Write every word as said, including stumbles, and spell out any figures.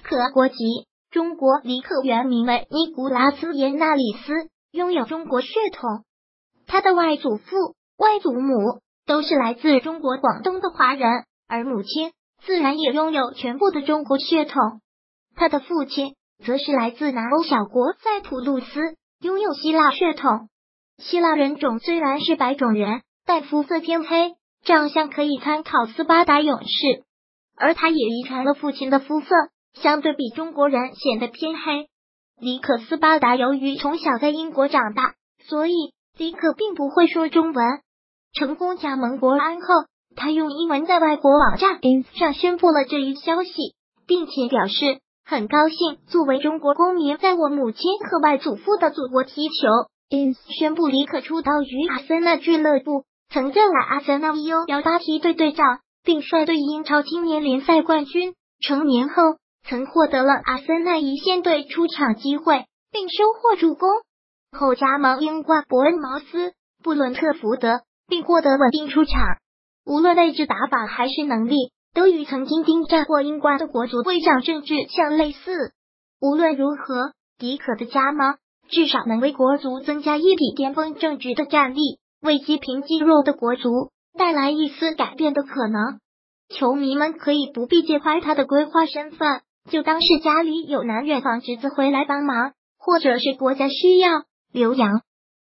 可国籍，中国李可原名为尼古拉斯·耶纳里斯，拥有中国血统。他的外祖父、外祖母都是来自中国广东的华人，而母亲自然也拥有全部的中国血统。他的父亲则是来自南欧小国塞浦路斯，拥有希腊血统。希腊人种虽然是白种人，但肤色偏黑，长相可以参考斯巴达勇士，而他也遗传了父亲的肤色，相对比中国人显得偏黑。李可斯巴达由于从小在英国长大，所以李可并不会说中文。成功加盟国安后，他用英文在外国网站 ins 上宣布了这一消息，并且表示很高兴作为中国公民在我母亲和外祖父的祖国踢球。ins 宣布李可出道于阿森纳俱乐部，曾任来阿森纳 U 十八 梯队队长，并率队英超青年联赛冠军。成年后曾获得了阿森纳一线队出场机会，并收获助攻，后加盟英冠伯恩茅斯、布伦特福德，并获得稳定出场。无论位置打法还是能力，都与曾经丁战过英冠的国足队长郑智相类似。无论如何，迪可的加盟至少能为国足增加一匹巅峰正直的战力，为积贫积弱的国足带来一丝改变的可能。球迷们可以不必介怀他的规划身份，就当是家里有南远房侄子回来帮忙，或者是国家需要留洋。